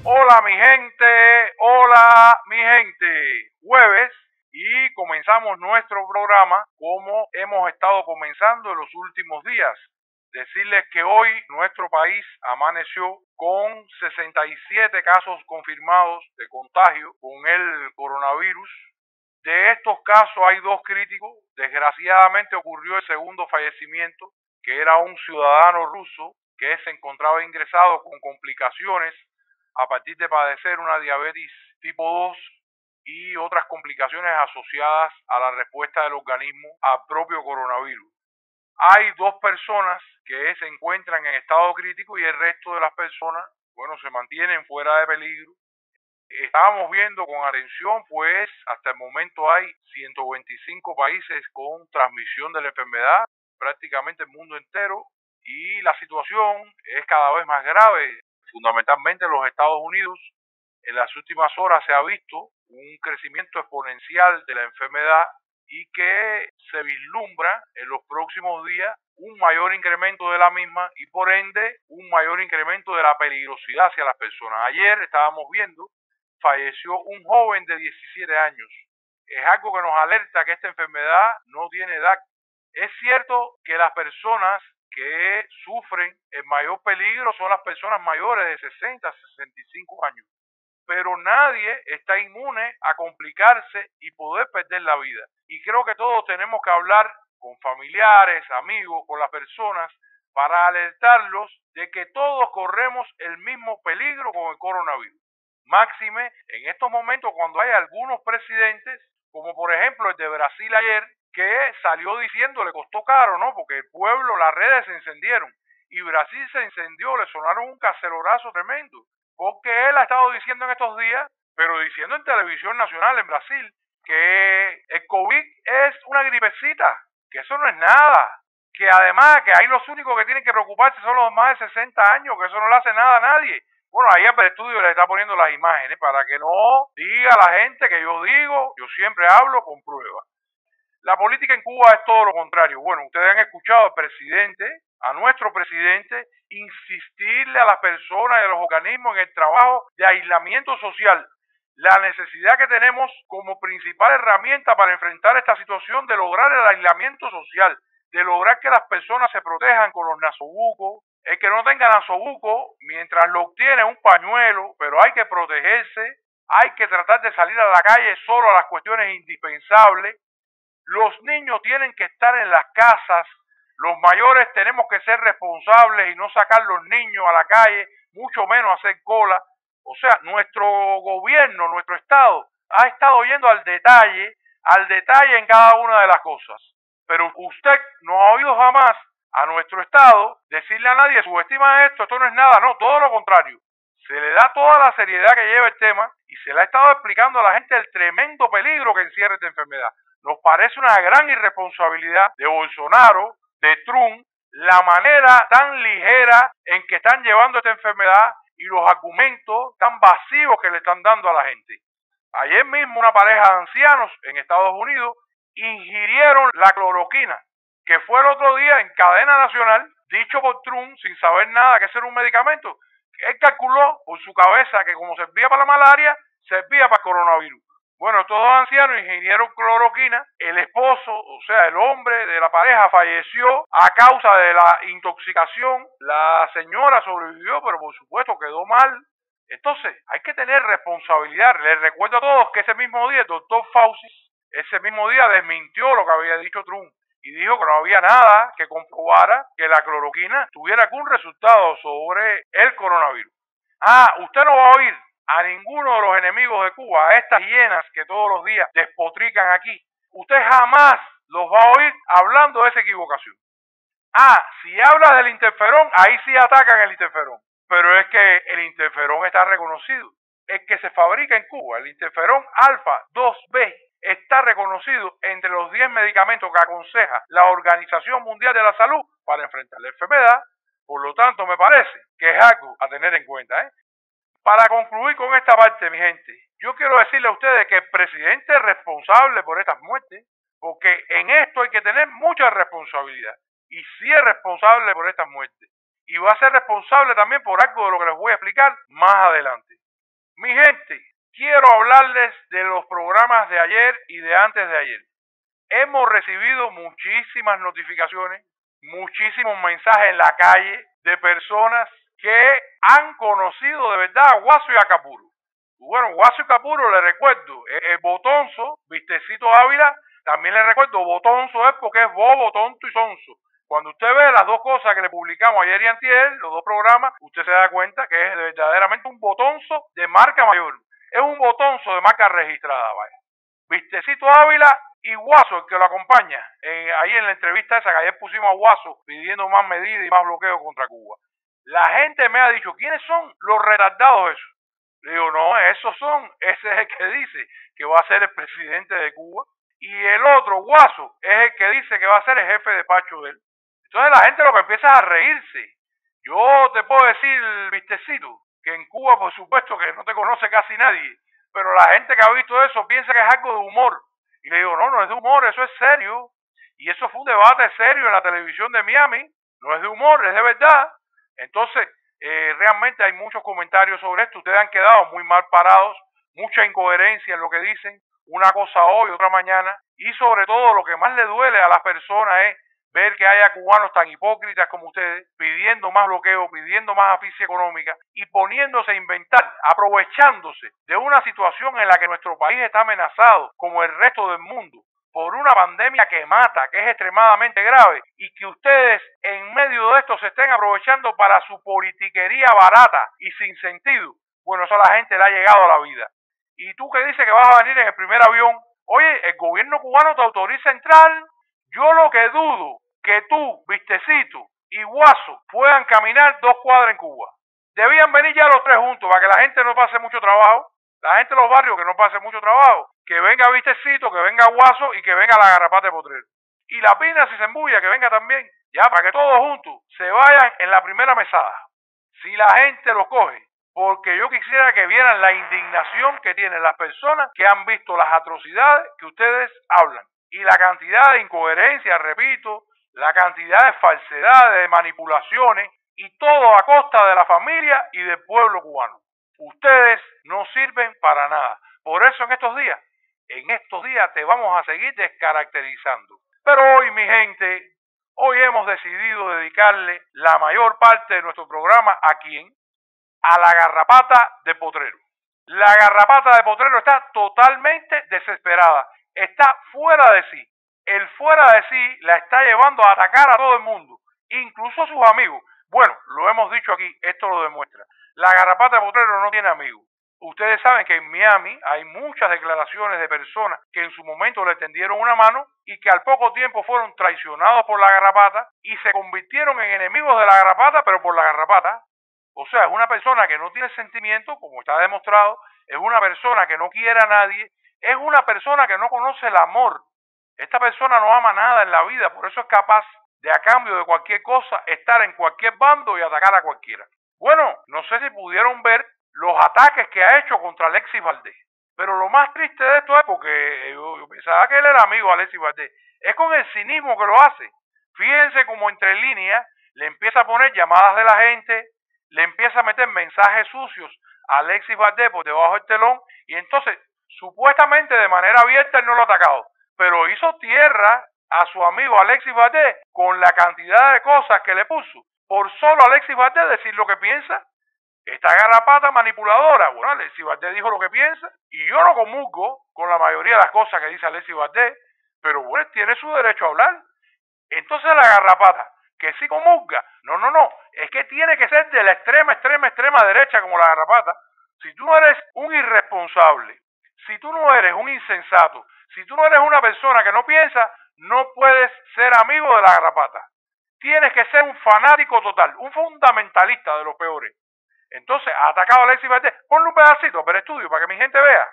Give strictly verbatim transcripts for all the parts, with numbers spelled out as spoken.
Hola mi gente, hola mi gente. Jueves y comenzamos nuestro programa como hemos estado comenzando en los últimos días. Decirles que hoy nuestro país amaneció con sesenta y siete casos confirmados de contagio con el coronavirus. De estos casos hay dos críticos. Desgraciadamente ocurrió el segundo fallecimiento, que era un ciudadano ruso que se encontraba ingresado con complicaciones a partir de padecer una diabetes tipo dos y otras complicaciones asociadas a la respuesta del organismo al propio coronavirus. Hay dos personas que se encuentran en estado crítico y el resto de las personas, bueno, se mantienen fuera de peligro. Estábamos viendo con atención, pues hasta el momento hay ciento veinticinco países con transmisión de la enfermedad, prácticamente el mundo entero, y la situación es cada vez más grave. Fundamentalmente en los Estados Unidos, en las últimas horas se ha visto un crecimiento exponencial de la enfermedad y que se vislumbra en los próximos días un mayor incremento de la misma y por ende un mayor incremento de la peligrosidad hacia las personas. Ayer estábamos viendo, falleció un joven de diecisiete años. Es algo que nos alerta que esta enfermedad no tiene edad. Es cierto que las personas que sufren el mayor peligro son las personas mayores de sesenta a sesenta y cinco años. Pero nadie está inmune a complicarse y poder perder la vida. Y creo que todos tenemos que hablar con familiares, amigos, con las personas, para alertarlos de que todos corremos el mismo peligro con el coronavirus. Máxime en estos momentos cuando hay algunos presidentes, como por ejemplo el de Brasil ayer, que salió diciendo, le costó caro, ¿no? Porque el pueblo, las redes se encendieron y Brasil se incendió, le sonaron un cacerorazo tremendo, porque él ha estado diciendo en estos días, pero diciendo en televisión nacional en Brasil, que el COVID es una gripecita, que eso no es nada, que además que ahí los únicos que tienen que preocuparse son los más de sesenta años, que eso no le hace nada a nadie. Bueno, ahí el estudio le está poniendo las imágenes para que no diga la gente que yo digo, yo siempre hablo con pruebas. La política en Cuba es todo lo contrario. Bueno, ustedes han escuchado al presidente, a nuestro presidente, insistirle a las personas y a los organismos en el trabajo de aislamiento social. La necesidad que tenemos como principal herramienta para enfrentar esta situación de lograr el aislamiento social, de lograr que las personas se protejan con los nasobucos. El que no tenga nasobuco, mientras lo obtiene un pañuelo, pero hay que protegerse, hay que tratar de salir a la calle solo a las cuestiones indispensables. Los niños tienen que estar en las casas, los mayores tenemos que ser responsables y no sacar los niños a la calle, mucho menos hacer cola. O sea, nuestro gobierno, nuestro Estado, ha estado yendo al detalle, al detalle en cada una de las cosas. Pero usted no ha oído jamás a nuestro Estado decirle a nadie, subestima esto, esto no es nada, no, todo lo contrario. Se le da toda la seriedad que lleva el tema y se le ha estado explicando a la gente el tremendo peligro que encierra esta enfermedad. Nos parece una gran irresponsabilidad de Bolsonaro, de Trump, la manera tan ligera en que están llevando esta enfermedad y los argumentos tan vacíos que le están dando a la gente. Ayer mismo una pareja de ancianos en Estados Unidos ingirieron la cloroquina, que fue el otro día en cadena nacional, dicho por Trump sin saber nada que ese era un medicamento. Él calculó por su cabeza que como servía para la malaria, servía para el coronavirus. Bueno, estos dos ancianos ingirieron cloroquina, el esposo, o sea, el hombre de la pareja falleció a causa de la intoxicación, la señora sobrevivió, pero por supuesto quedó mal. Entonces, hay que tener responsabilidad. Les recuerdo a todos que ese mismo día el doctor Fauci, ese mismo día desmintió lo que había dicho Trump y dijo que no había nada que comprobara que la cloroquina tuviera algún resultado sobre el coronavirus. Ah, usted no va a oír a ninguno de los enemigos de Cuba, a estas hienas que todos los días despotrican aquí. Usted jamás los va a oír hablando de esa equivocación. Ah, si habla del interferón, ahí sí atacan el interferón. Pero es que el interferón está reconocido. El que se fabrica en Cuba, el interferón alfa dos be, está reconocido entre los diez medicamentos que aconseja la Organización Mundial de la Salud para enfrentar la enfermedad. Por lo tanto, me parece que es algo a tener en cuenta, ¿eh? Para concluir con esta parte, mi gente, yo quiero decirle a ustedes que el presidente es responsable por estas muertes, porque en esto hay que tener mucha responsabilidad. Y sí es responsable por estas muertes. Y va a ser responsable también por algo de lo que les voy a explicar más adelante. Mi gente, quiero hablarles de los programas de ayer y de antes de ayer. Hemos recibido muchísimas notificaciones, muchísimos mensajes en la calle de personas que han conocido de verdad a Guaso y a Capuro. Bueno, Guaso y Capuro, le recuerdo, es Botonzo, Vistecito Ávila, también le recuerdo, Botonzo es porque es bobo, tonto y sonso. Cuando usted ve las dos cosas que le publicamos ayer y antier, los dos programas, usted se da cuenta que es verdaderamente un botonzo de marca mayor. Es un botonzo de marca registrada, vaya. Vistecito Ávila y Guaso, el que lo acompaña, eh, ahí en la entrevista esa que ayer pusimos a Guaso pidiendo más medidas y más bloqueos contra Cuba. La gente me ha dicho, ¿quiénes son los retardados esos? Le digo, no, esos son, ese es el que dice que va a ser el presidente de Cuba. Y el otro, Guaso, es el que dice que va a ser el jefe de despacho de él. Entonces la gente lo que empieza es a reírse. Yo te puedo decir, Vistecito, que en Cuba por supuesto que no te conoce casi nadie, pero la gente que ha visto eso piensa que es algo de humor. Y le digo, no, no es de humor, eso es serio. Y eso fue un debate serio en la televisión de Miami. No es de humor, es de verdad. Entonces, eh, realmente hay muchos comentarios sobre esto. Ustedes han quedado muy mal parados, mucha incoherencia en lo que dicen, una cosa hoy, otra mañana. Y sobre todo lo que más le duele a las personas es ver que haya cubanos tan hipócritas como ustedes, pidiendo más bloqueo, pidiendo más asfixia económica y poniéndose a inventar, aprovechándose de una situación en la que nuestro país está amenazado, como el resto del mundo, por una pandemia que mata, que es extremadamente grave, y que ustedes en medio de esto se estén aprovechando para su politiquería barata y sin sentido. Bueno, eso a la gente le ha llegado a la vida. Y tú que dices que vas a venir en el primer avión, oye, el gobierno cubano te autoriza a entrar. Yo lo que dudo que tú, Vistecito y Guaso puedan caminar dos cuadras en Cuba. Debían venir ya los tres juntos para que la gente no pase mucho trabajo. La gente de los barrios que no pase mucho trabajo. Que venga Vistecito, que venga Guaso y que venga la garrapata de Potrero. Y la Pina, si se embulla, que venga también. Ya, para que todos juntos se vayan en la primera mesada. Si la gente los coge. Porque yo quisiera que vieran la indignación que tienen las personas que han visto las atrocidades que ustedes hablan. Y la cantidad de incoherencias, repito, la cantidad de falsedades, de manipulaciones, y todo a costa de la familia y del pueblo cubano. Ustedes no sirven para nada. Por eso en estos días, en estos días te vamos a seguir descaracterizando. Pero hoy, mi gente, hoy hemos decidido dedicarle la mayor parte de nuestro programa ¿a quién? A la garrapata de Potrero. La garrapata de Potrero está totalmente desesperada. Está fuera de sí. El fuera de sí la está llevando a atacar a todo el mundo, incluso a sus amigos. Bueno, lo hemos dicho aquí, esto lo demuestra. La garrapata de Potrero no tiene amigos. Ustedes saben que en Miami hay muchas declaraciones de personas que en su momento le tendieron una mano y que al poco tiempo fueron traicionados por la garrapata y se convirtieron en enemigos de la garrapata, pero por la garrapata. O sea, es una persona que no tiene sentimiento, como está demostrado, es una persona que no quiere a nadie, es una persona que no conoce el amor. Esta persona no ama nada en la vida, por eso es capaz de, a cambio de cualquier cosa, estar en cualquier bando y atacar a cualquiera. Bueno, no sé si pudieron ver los ataques que ha hecho contra Alexis Valdés. Pero lo más triste de esto es porque yo, yo pensaba que él era amigo de Alexis Valdés. Es con el cinismo que lo hace. Fíjense como entre líneas le empieza a poner llamadas de la gente, le empieza a meter mensajes sucios a Alexis Valdés por debajo del telón y entonces, supuestamente de manera abierta, él no lo ha atacado. Pero hizo tierra a su amigo Alexis Valdés con la cantidad de cosas que le puso. Por solo Alexis Valdés decir lo que piensa. Esta garrapata manipuladora. Bueno, Alexis Valdés dijo lo que piensa. Y yo no comulgo con la mayoría de las cosas que dice Alexis Valdés. Pero bueno, tiene su derecho a hablar. Entonces la garrapata, que sí comulga. No, no, no. Es que tiene que ser de la extrema, extrema, extrema derecha como la garrapata. Si tú no eres un irresponsable, si tú no eres un insensato, si tú no eres una persona que no piensa, no puedes ser amigo de la garrapata. Tienes que ser un fanático total, un fundamentalista de los peores. Entonces, ha atacado a Alexis Valdés. Ponle un pedacito para el estudio, para que mi gente vea.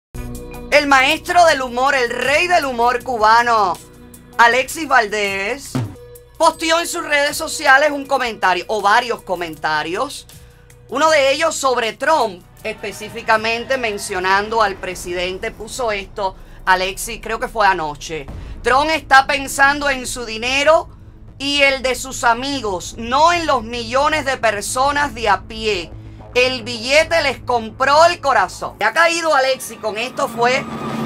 El maestro del humor, el rey del humor cubano, Alexis Valdés, posteó en sus redes sociales un comentario, o varios comentarios. Uno de ellos sobre Trump, específicamente mencionando al presidente, puso esto, Alexis, creo que fue anoche. Trump está pensando en su dinero y el de sus amigos, no en los millones de personas de a pie. El billete les compró el corazón. Ha caído Alexis, con esto fue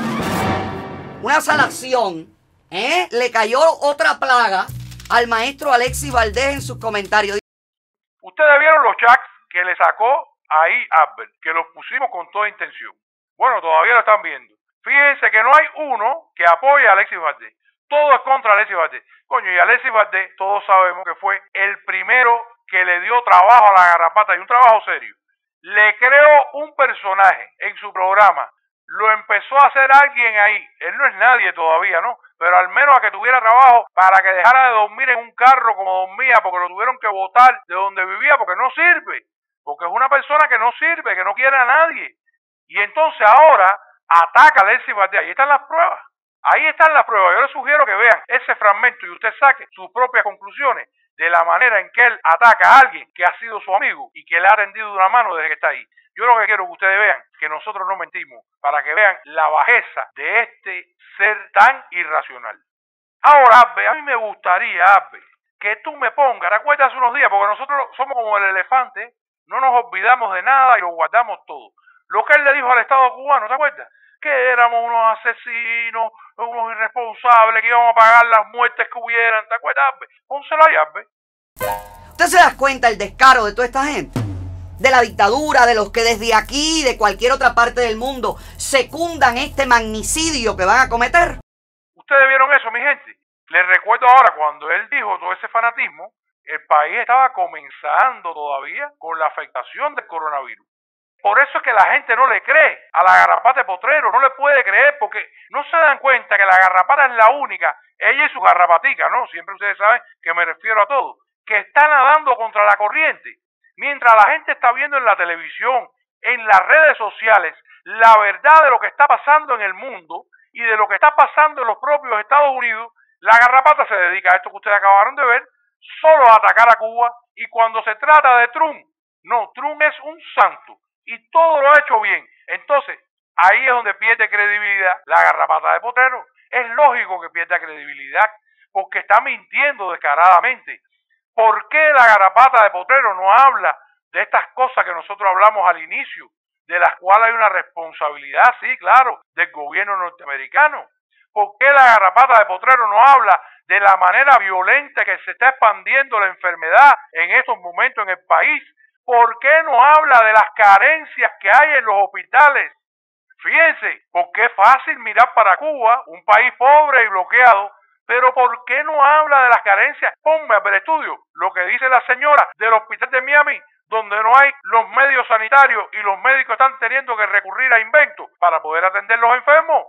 una salación, ¿eh? Le cayó otra plaga al maestro Alexis Valdés en sus comentarios. Ustedes vieron los chats que le sacó ahí Albert, que los pusimos con toda intención. Bueno, todavía lo están viendo. Fíjense que no hay uno que apoye a Alexis Valdés. Todo es contra Alexis Valdés. Coño, y Alexis Valdés, todos sabemos que fue el primero que le dio trabajo a la garrapata, y un trabajo serio. Le creó un personaje en su programa. Lo empezó a hacer alguien ahí. Él no es nadie todavía, ¿no? Pero al menos a que tuviera trabajo para que dejara de dormir en un carro como dormía, porque lo tuvieron que botar de donde vivía, porque no sirve. Porque es una persona que no sirve, que no quiere a nadie. Y entonces ahora ataca a Alexis Valdés. Ahí están las pruebas. Ahí están las pruebas. Yo les sugiero que vean ese fragmento y usted saque sus propias conclusiones de la manera en que él ataca a alguien que ha sido su amigo y que le ha tendido una mano desde que está ahí. Yo lo que quiero que ustedes vean, que nosotros no mentimos, para que vean la bajeza de este ser tan irracional. Ahora, Abbe, a mí me gustaría, Abbe, que tú me pongas, ¿te acuerdas hace unos días? Porque nosotros somos como el elefante, no nos olvidamos de nada y lo guardamos todo. Lo que él le dijo al Estado cubano, ¿te acuerdas? Que éramos unos asesinos, unos irresponsables, que íbamos a pagar las muertes que hubieran, ¿te acuerdas, Abbe? Pónselo ahí, Abbe. ¿Usted se da cuenta el descaro de toda esta gente? De la dictadura, de los que desde aquí y de cualquier otra parte del mundo secundan este magnicidio que van a cometer. ¿Ustedes vieron eso, mi gente? Les recuerdo ahora, cuando él dijo todo ese fanatismo, el país estaba comenzando todavía con la afectación del coronavirus. Por eso es que la gente no le cree a la garrapata de Potrero, no le puede creer, porque no se dan cuenta que la garrapata es la única, ella y su garrapatica, ¿no? Siempre ustedes saben que me refiero a todo, que está nadando contra la corriente. Mientras la gente está viendo en la televisión, en las redes sociales, la verdad de lo que está pasando en el mundo y de lo que está pasando en los propios Estados Unidos, la garrapata se dedica a esto que ustedes acabaron de ver, solo a atacar a Cuba. Y cuando se trata de Trump, no, Trump es un santo y todo lo ha hecho bien. Entonces, ahí es donde pierde credibilidad la garrapata de Potrero. Es lógico que pierda credibilidad porque está mintiendo descaradamente. ¿Por qué la garrapata de Potrero no habla de estas cosas que nosotros hablamos al inicio, de las cuales hay una responsabilidad, sí, claro, del gobierno norteamericano? ¿Por qué la garrapata de Potrero no habla de la manera violenta que se está expandiendo la enfermedad en estos momentos en el país? ¿Por qué no habla de las carencias que hay en los hospitales? Fíjense, porque es fácil mirar para Cuba, un país pobre y bloqueado, pero ¿por qué no habla de las carencias? Ponme a ver estudio lo que dice la señora del hospital de Miami, donde no hay los medios sanitarios y los médicos están teniendo que recurrir a inventos para poder atender los enfermos.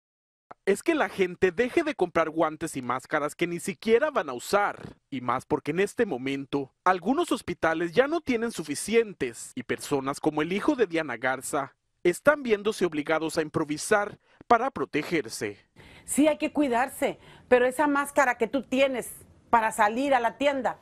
Es que la gente deje de comprar guantes y máscaras que ni siquiera van a usar. Y más porque en este momento, algunos hospitales ya no tienen suficientes y personas como el hijo de Diana Garza están viéndose obligados a improvisar para protegerse. Sí, hay que cuidarse, pero esa máscara que tú tienes para salir a la tienda,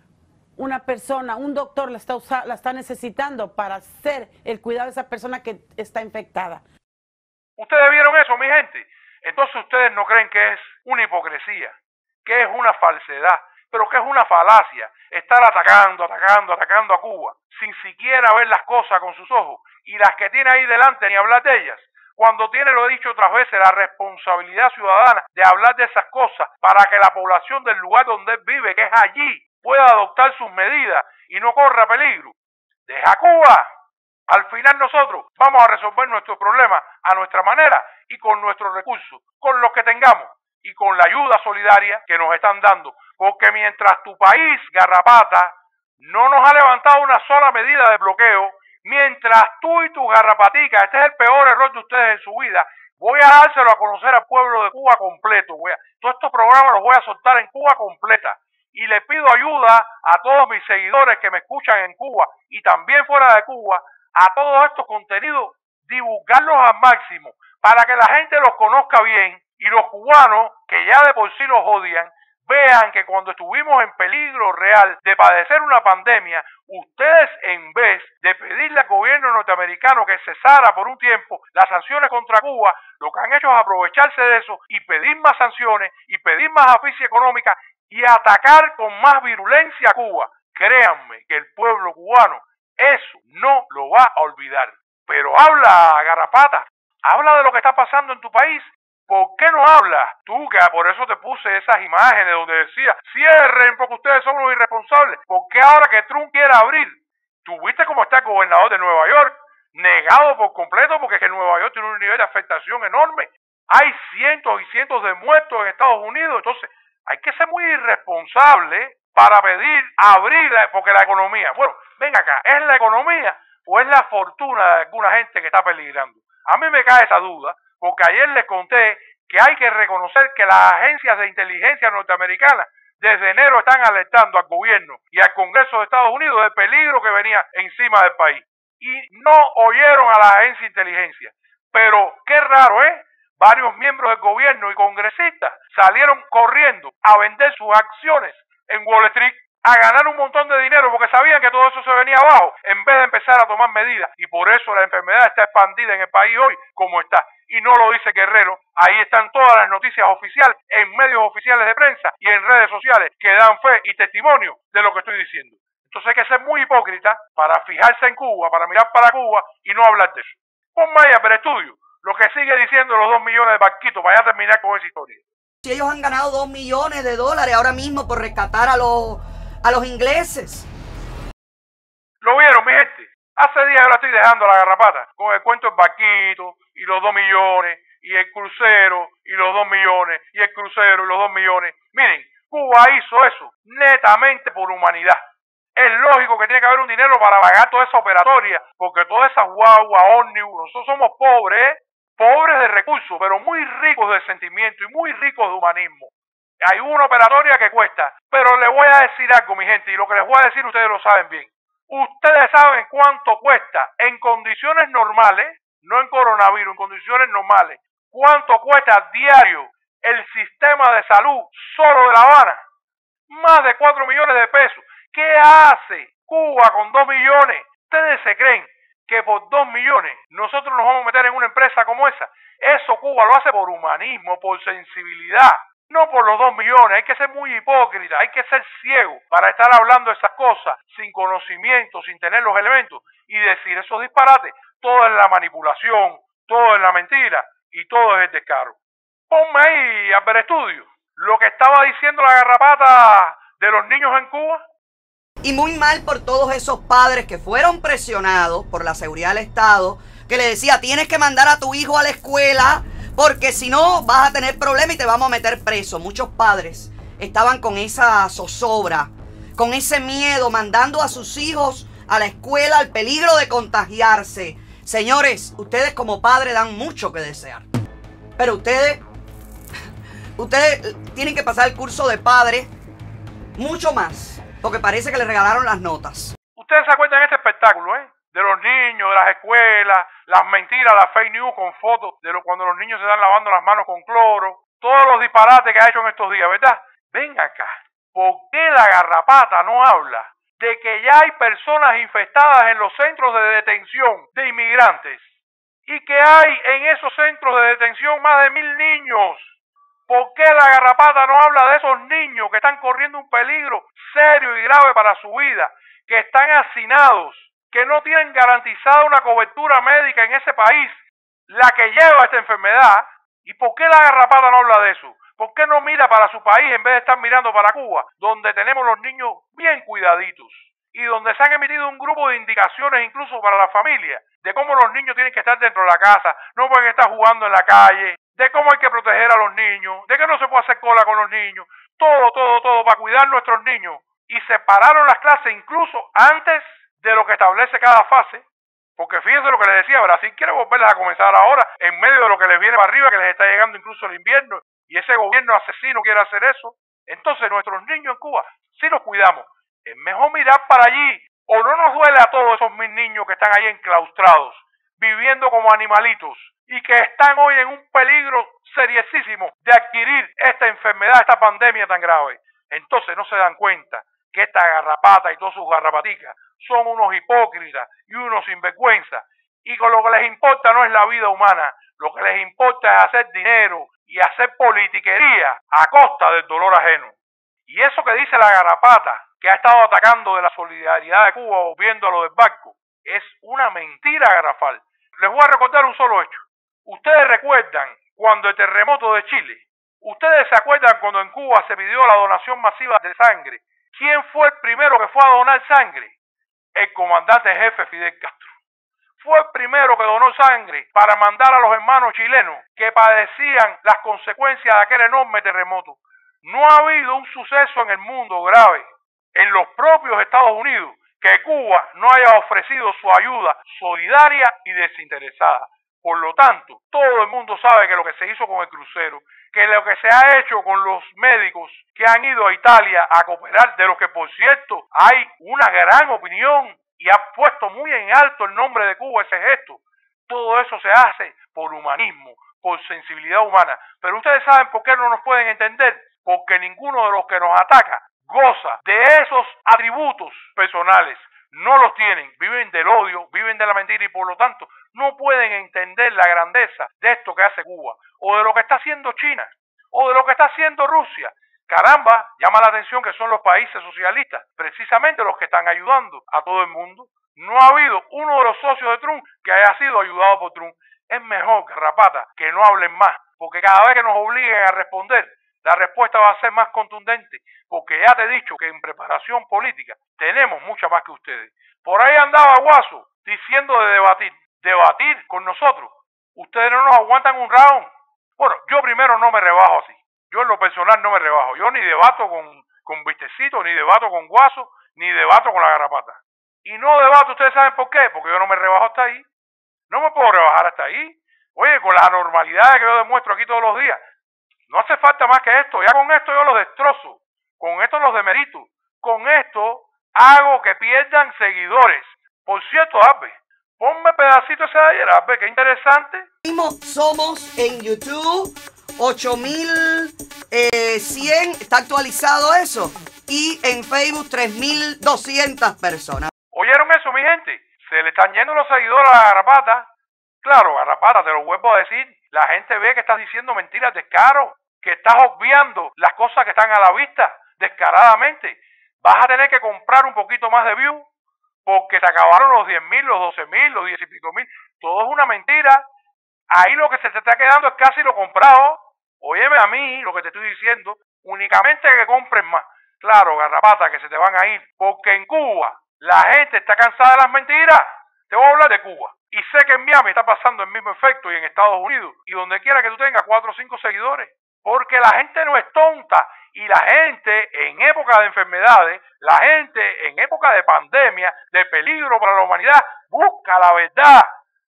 una persona, un doctor la está, usa, la está necesitando para hacer el cuidado de esa persona que está infectada. ¿Ustedes vieron eso, mi gente? Entonces ustedes no creen que es una hipocresía, que es una falsedad, pero que es una falacia estar atacando, atacando, atacando a Cuba, sin siquiera ver las cosas con sus ojos, y las que tiene ahí delante ni hablar de ellas, cuando tiene, lo he dicho otras veces, la responsabilidad ciudadana de hablar de esas cosas para que la población del lugar donde él vive, que es allí, pueda adoptar sus medidas y no corra peligro. Deja Cuba. Al final nosotros vamos a resolver nuestros problemas a nuestra manera y con nuestros recursos, con los que tengamos y con la ayuda solidaria que nos están dando. Porque mientras tu país, garrapata, no nos ha levantado una sola medida de bloqueo, mientras tú y tu garrapatica, este es el peor error de ustedes en su vida, voy a dárselo a conocer al pueblo de Cuba completo. Voy a, todos estos programas los voy a soltar en Cuba completa. Y le pido ayuda a todos mis seguidores que me escuchan en Cuba y también fuera de Cuba, a todos estos contenidos, divulgarlos al máximo para que la gente los conozca bien y los cubanos, que ya de por sí los odian, vean que cuando estuvimos en peligro real de padecer una pandemia, ustedes en vez de pedirle al gobierno norteamericano que cesara por un tiempo las sanciones contra Cuba, lo que han hecho es aprovecharse de eso y pedir más sanciones y pedir más asfixia económica y atacar con más virulencia a Cuba. Créanme que el pueblo cubano Eso no lo va a olvidar. Pero habla, Garrapata, habla de lo que está pasando en tu país. ¿Por qué no hablas? Tú, que por eso te puse esas imágenes donde decía, cierren porque ustedes son los irresponsables. ¿Por qué ahora que Trump quiere abrir? ¿Tú viste cómo está el gobernador de Nueva York? Negado por completo porque es que Nueva York tiene un nivel de afectación enorme. Hay cientos y cientos de muertos en Estados Unidos. Entonces, hay que ser muy irresponsable para pedir abrir, porque la economía, bueno, ven acá, ¿es la economía o es la fortuna de alguna gente que está peligrando? A mí me cae esa duda, porque ayer les conté que hay que reconocer que las agencias de inteligencia norteamericanas desde enero están alertando al gobierno y al Congreso de Estados Unidos del peligro que venía encima del país. Y no oyeron a las agencias de inteligencia. Pero qué raro, ¿eh? Varios miembros del gobierno y congresistas salieron corriendo a vender sus acciones en Wall Street, a ganar un montón de dinero porque sabían que todo eso se venía abajo en vez de empezar a tomar medidas. Y por eso la enfermedad está expandida en el país hoy como está. Y no lo dice Guerrero, ahí están todas las noticias oficiales en medios oficiales de prensa y en redes sociales que dan fe y testimonio de lo que estoy diciendo. Entonces hay que ser muy hipócrita para fijarse en Cuba, para mirar para Cuba y no hablar de eso. Ponme ahí a ver estudio lo que sigue diciendo los dos millones de barquitos para ya terminar con esa historia. Si ellos han ganado dos millones de dólares ahora mismo por rescatar a los, a los ingleses. ¿Lo vieron, mi gente? Hace días yo la estoy dejando a la Garrapata con el cuento del barquito y los dos millones y el crucero y los dos millones y el crucero y los dos millones. Miren, Cuba hizo eso netamente por humanidad. Es lógico que tiene que haber un dinero para pagar toda esa operatoria, porque todas esas guaguas, ómnibus, nosotros somos pobres, ¿eh? Pobres de recursos, pero muy ricos de sentimiento y muy ricos de humanismo. Hay una operatoria que cuesta, pero les voy a decir algo, mi gente, y lo que les voy a decir ustedes lo saben bien. Ustedes saben cuánto cuesta en condiciones normales, no en coronavirus, en condiciones normales, cuánto cuesta diario el sistema de salud solo de La Habana. Más de cuatro millones de pesos. ¿Qué hace Cuba con dos millones? ¿Ustedes se creen que por dos millones nosotros nos vamos a meter en una empresa como esa? Eso Cuba lo hace por humanismo, por sensibilidad, no por los dos millones. Hay que ser muy hipócrita, hay que ser ciego para estar hablando de esas cosas sin conocimiento, sin tener los elementos y decir esos disparates. Todo es la manipulación, todo es la mentira y todo es el descaro. Ponme ahí a ver estudio lo que estaba diciendo la Garrapata de los niños en Cuba. Y muy mal por todos esos padres que fueron presionados por la seguridad del Estado, que le decía, tienes que mandar a tu hijo a la escuela, porque si no vas a tener problemas y te vamos a meter preso. Muchos padres estaban con esa zozobra, con ese miedo, mandando a sus hijos a la escuela, al peligro de contagiarse. Señores, ustedes como padres dan mucho que desear. Pero ustedes, ustedes tienen que pasar el curso de padre mucho más. Porque parece que le regalaron las notas. Ustedes se acuerdan de este espectáculo, ¿eh? De los niños, de las escuelas, las mentiras, las fake news con fotos de lo, cuando los niños se están lavando las manos con cloro. Todos los disparates que ha hecho en estos días, ¿verdad? Ven acá. ¿Por qué la Garrapata no habla de que ya hay personas infectadas en los centros de detención de inmigrantes? Y que hay en esos centros de detención más de mil niños. ¿Por qué la Garrapata no habla de esos niños que están corriendo un peligro serio y grave para su vida, que están hacinados, que no tienen garantizada una cobertura médica en ese país, la que lleva esta enfermedad? ¿Y por qué la Garrapata no habla de eso? ¿Por qué no mira para su país en vez de estar mirando para Cuba, donde tenemos los niños bien cuidaditos y donde se han emitido un grupo de indicaciones incluso para la familia, de cómo los niños tienen que estar dentro de la casa, no pueden estar jugando en la calle, de cómo hay que proteger a los niños, de que no se puede hacer cola con los niños, todo, todo, todo para cuidar a nuestros niños? Y separaron las clases incluso antes de lo que establece cada fase, porque fíjense lo que les decía, Brasil quiere volverlas a comenzar ahora, en medio de lo que les viene para arriba, que les está llegando incluso el invierno, y ese gobierno asesino quiere hacer eso. Entonces nuestros niños en Cuba, si los cuidamos, es mejor mirar para allí, o no nos duele a todos esos mil niños que están ahí enclaustrados, viviendo como animalitos, y que están hoy en un peligro seriosísimo de adquirir esta enfermedad, esta pandemia tan grave. Entonces no se dan cuenta que esta Garrapata y todas sus garrapaticas son unos hipócritas y unos sinvergüenzas, y con lo que les importa no es la vida humana, lo que les importa es hacer dinero y hacer politiquería a costa del dolor ajeno. Y eso que dice la Garrapata, que ha estado atacando de la solidaridad de Cuba, volviendo a lo del barco, es una mentira garrafal. Les voy a recordar un solo hecho. Ustedes recuerdan cuando el terremoto de Chile, ustedes se acuerdan cuando en Cuba se pidió la donación masiva de sangre. ¿Quién fue el primero que fue a donar sangre? El comandante jefe Fidel Castro. Fue el primero que donó sangre para mandar a los hermanos chilenos que padecían las consecuencias de aquel enorme terremoto. No ha habido un suceso en el mundo grave, en los propios Estados Unidos, que Cuba no haya ofrecido su ayuda solidaria y desinteresada. Por lo tanto, todo el mundo sabe que lo que se hizo con el crucero, que lo que se ha hecho con los médicos que han ido a Italia a cooperar, de los que por cierto hay una gran opinión y ha puesto muy en alto el nombre de Cuba ese gesto, todo eso se hace por humanismo, por sensibilidad humana. Pero ustedes saben por qué no nos pueden entender, porque ninguno de los que nos ataca goza de esos atributos personales. No los tienen, viven del odio, viven de la mentira y por lo tanto no pueden entender la grandeza de esto que hace Cuba, o de lo que está haciendo China, o de lo que está haciendo Rusia. Caramba, llama la atención que son los países socialistas, precisamente los que están ayudando a todo el mundo. No ha habido uno de los socios de Trump que haya sido ayudado por Trump. Es mejor, garrapata, que no hablen más, porque cada vez que nos obliguen a responder, la respuesta va a ser más contundente, porque ya te he dicho que en preparación política tenemos mucha más que ustedes. Por ahí andaba Guaso diciendo de debatir, debatir con nosotros. Ustedes no nos aguantan un round. Bueno, yo primero no me rebajo así. Yo en lo personal no me rebajo. Yo ni debato con, con Vistecito, ni debato con Guaso, ni debato con la garrapata. Y no debato, ¿ustedes saben por qué? Porque yo no me rebajo hasta ahí. No me puedo rebajar hasta ahí. Oye, con las anormalidades que yo demuestro aquí todos los días, no hace falta más que esto. Ya con esto yo los destrozo. Con esto los demerito. Con esto hago que pierdan seguidores. Por cierto, Arbe, ponme pedacito ese de ayer, Arbe, qué interesante. Somos en YouTube ocho mil cien, está actualizado eso. Y en Facebook tres mil doscientas personas. ¿Oyeron eso, mi gente? Se le están yendo los seguidores a la garrapata. Claro, garrapata, te lo vuelvo a decir. La gente ve que estás diciendo mentiras descaro, que estás obviando las cosas que están a la vista descaradamente. Vas a tener que comprar un poquito más de view porque se acabaron los diez mil, los doce mil, los diez y pico mil. Todo es una mentira. Ahí lo que se te está quedando es casi lo comprado. Óyeme a mí lo que te estoy diciendo. Únicamente que compres más. Claro, garrapata, que se te van a ir. Porque en Cuba la gente está cansada de las mentiras. Te voy a hablar de Cuba. Y sé que en Miami está pasando el mismo efecto y en Estados Unidos. Y donde quiera que tú tengas cuatro o cinco seguidores. Porque la gente no es tonta. Y la gente en época de enfermedades, la gente en época de pandemia, de peligro para la humanidad, busca la verdad.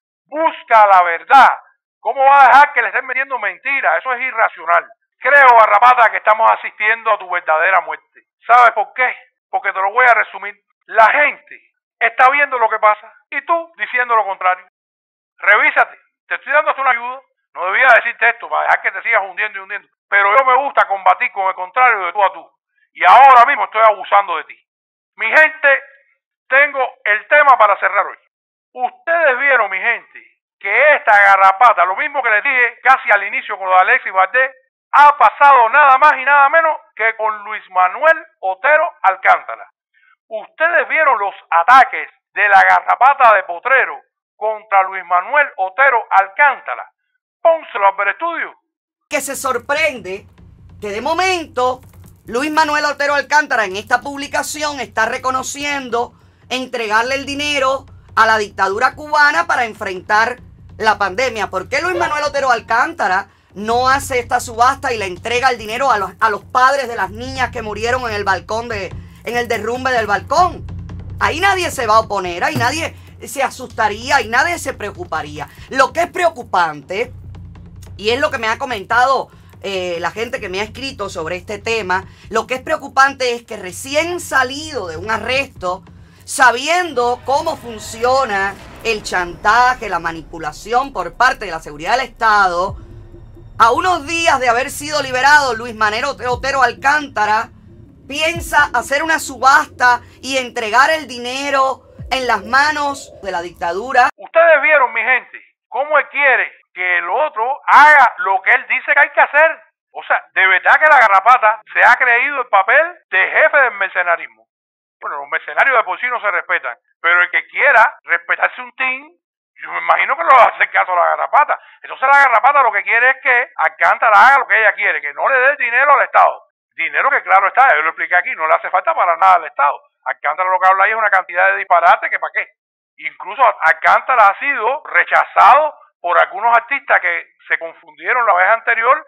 Busca la verdad. ¿Cómo va a dejar que le estén metiendo mentiras? Eso es irracional. Creo, garrapata, que estamos asistiendo a tu verdadera muerte. ¿Sabes por qué? Porque te lo voy a resumir. La gente está viendo lo que pasa y tú diciendo lo contrario. Revísate. Te estoy dando hasta una ayuda. No debía decirte esto para dejar que te sigas hundiendo y hundiendo. Pero yo me gusta combatir con el contrario de tú a tú. Y ahora mismo estoy abusando de ti. Mi gente, tengo el tema para cerrar hoy. Ustedes vieron, mi gente, que esta garrapata, lo mismo que les dije casi al inicio con lo de Alexis Valdés, ha pasado nada más y nada menos que con Luis Manuel Otero Alcántara. Ustedes vieron los ataques de la garrapata de Potrero contra Luis Manuel Otero Alcántara. Pónselo al estudio. Que se sorprende que de momento Luis Manuel Otero Alcántara en esta publicación está reconociendo entregarle el dinero a la dictadura cubana para enfrentar la pandemia. ¿Por qué Luis Manuel Otero Alcántara no hace esta subasta y le entrega el dinero a los, a los padres de las niñas que murieron en el balcón de, en el derrumbe del balcón? Ahí nadie se va a oponer, ahí nadie se asustaría y nadie se preocuparía. Lo que es preocupante, y es lo que me ha comentado eh, la gente que me ha escrito sobre este tema, lo que es preocupante es que recién salido de un arresto, sabiendo cómo funciona el chantaje, la manipulación por parte de la seguridad del Estado, a unos días de haber sido liberado, Luis Manuel Otero Alcántara piensa hacer una subasta y entregar el dinero en las manos de la dictadura. Ustedes vieron, mi gente, cómo él quiere que el otro haga lo que él dice que hay que hacer. O sea, de verdad que la garrapata se ha creído el papel de jefe del mercenarismo. Bueno, los mercenarios de por sí no se respetan, pero el que quiera respetarse un team, yo me imagino que no le va a hacer caso a la garrapata. Entonces la garrapata lo que quiere es que Alcántara haga lo que ella quiere, que no le dé dinero al Estado. Dinero que claro está, yo lo expliqué aquí, no le hace falta para nada al Estado. Alcántara lo que habla ahí es una cantidad de disparate que para qué. Incluso Alcántara ha sido rechazado por algunos artistas que se confundieron la vez anterior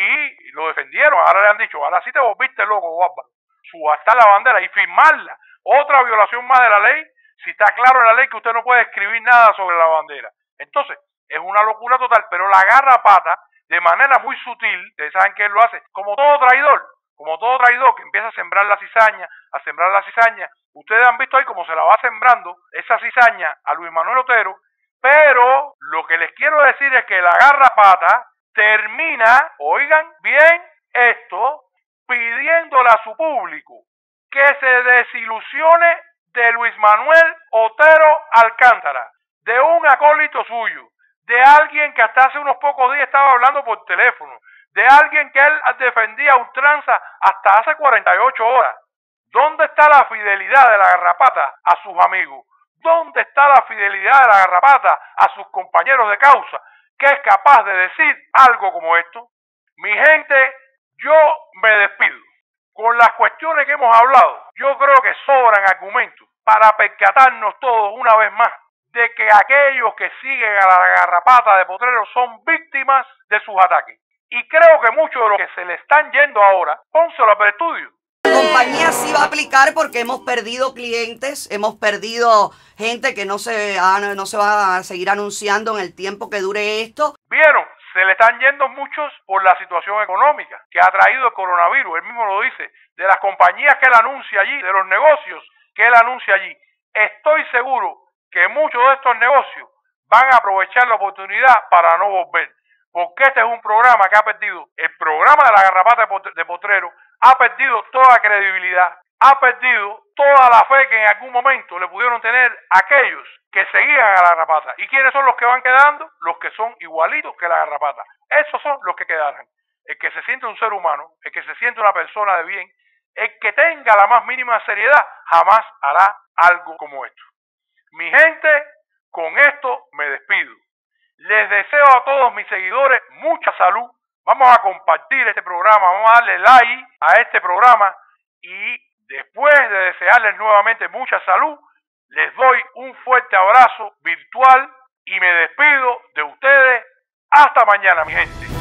y lo defendieron. Ahora le han dicho, ahora sí te volviste loco, guapa. Subastar la bandera y firmarla. Otra violación más de la ley, si está claro en la ley que usted no puede escribir nada sobre la bandera. Entonces, es una locura total, pero la garrapata, de manera muy sutil, ustedes saben que él lo hace, como todo traidor, como todo traidor que empieza a sembrar la cizaña, a sembrar la cizaña. Ustedes han visto ahí cómo se la va sembrando esa cizaña a Luis Manuel Otero, pero lo que les quiero decir es que la garrapata termina, oigan bien esto, pidiéndole a su público que se desilusione de Luis Manuel Otero Alcántara, de un acólito suyo, de alguien que hasta hace unos pocos días estaba hablando por teléfono, de alguien que él defendía a ultranza hasta hace cuarenta y ocho horas. ¿Dónde está la fidelidad de la garrapata a sus amigos? ¿Dónde está la fidelidad de la garrapata a sus compañeros de causa, que es capaz de decir algo como esto? Mi gente, yo me despido. Con las cuestiones que hemos hablado, yo creo que sobran argumentos para percatarnos todos una vez más de que aquellos que siguen a la garrapata de Potrero son víctimas de sus ataques. Y creo que muchos de los que se le están yendo ahora, pónselo para estudio. La compañía sí va a aplicar porque hemos perdido clientes, hemos perdido gente que no se, no se va a seguir anunciando en el tiempo que dure esto. ¿Vieron? Se le están yendo muchos por la situación económica que ha traído el coronavirus. Él mismo lo dice, de las compañías que él anuncia allí, de los negocios que él anuncia allí. Estoy seguro que muchos de estos negocios van a aprovechar la oportunidad para no volver. Porque este es un programa que ha perdido, el programa de la garrapata de Potrero ha perdido toda credibilidad, ha perdido toda la fe que en algún momento le pudieron tener aquellos que seguían a la garrapata. ¿Y quiénes son los que van quedando? Los que son igualitos que la garrapata. Esos son los que quedarán. El que se siente un ser humano, el que se siente una persona de bien, el que tenga la más mínima seriedad, jamás hará algo como esto. Mi gente, con esto me despido. Les deseo a todos mis seguidores mucha salud. Vamos a compartir este programa, vamos a darle like a este programa y después de desearles nuevamente mucha salud, les doy un fuerte abrazo virtual y me despido de ustedes. Hasta mañana, mi gente.